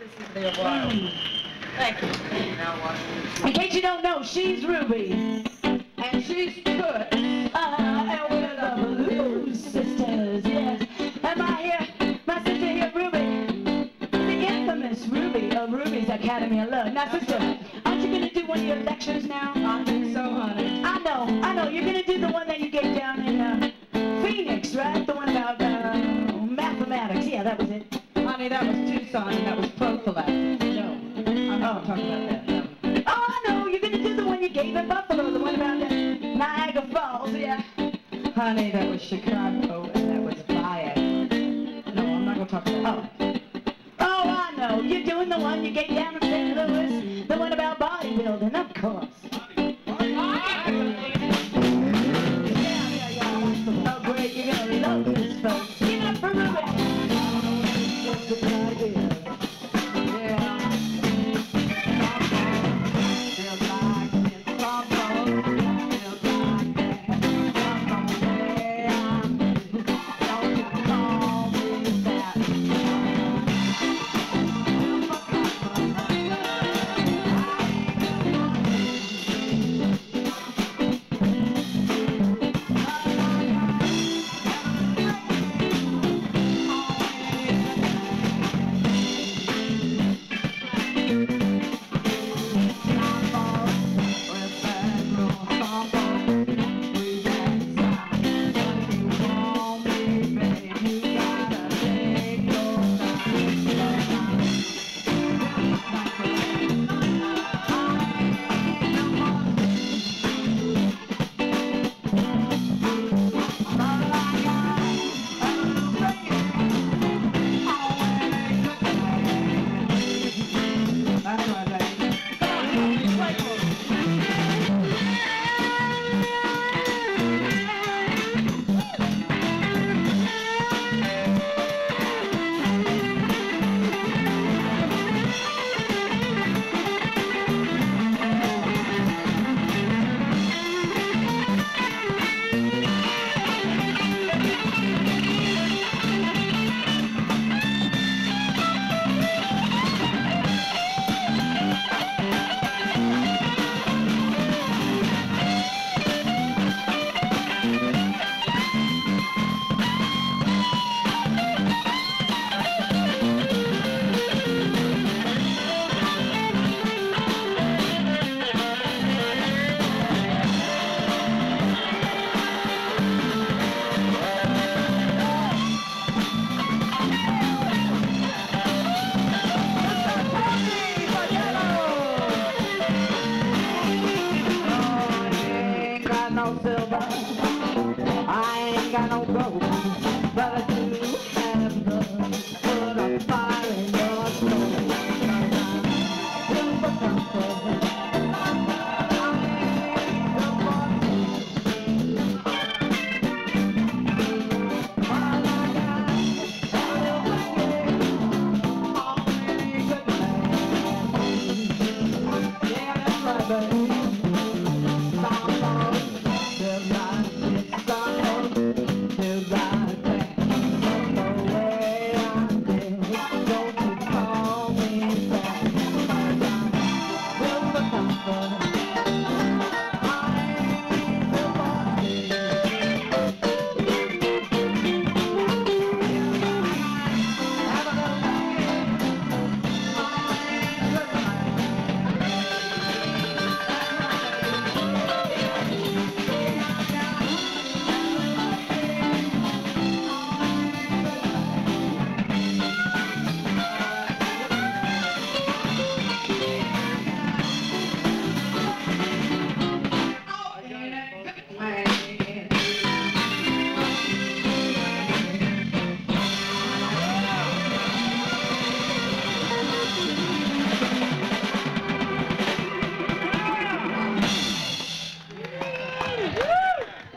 This is their wild. Thank you. In case you don't know, she's Ruby. And she's Toots. And we're the Blues Sisters, yes. And my sister here, Ruby, the infamous Ruby of Ruby's Academy of Love. Now, sister, aren't you going to do one of your lectures now? I think so, honey. I know. You're going to do the one that you gave down in Phoenix, right? The one about mathematics. Yeah, that was it. Honey, that was Tucson and that was prophylactic. No, I'm not talking about that. No. Oh, I know. You're going to do the one you gave in Buffalo, the one about Niagara Falls, yeah. Honey, that was Chicago and that was Viagra. No, I'm not going to talk about that. Oh, I know. You're doing the one you gave down in St. Louis, the one about bodybuilding, of course. Oh, great. You're going to love this, folks. Give it up for Ruby.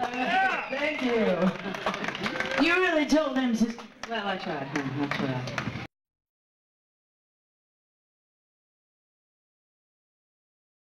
You really told them to... Well, I tried, huh? I tried.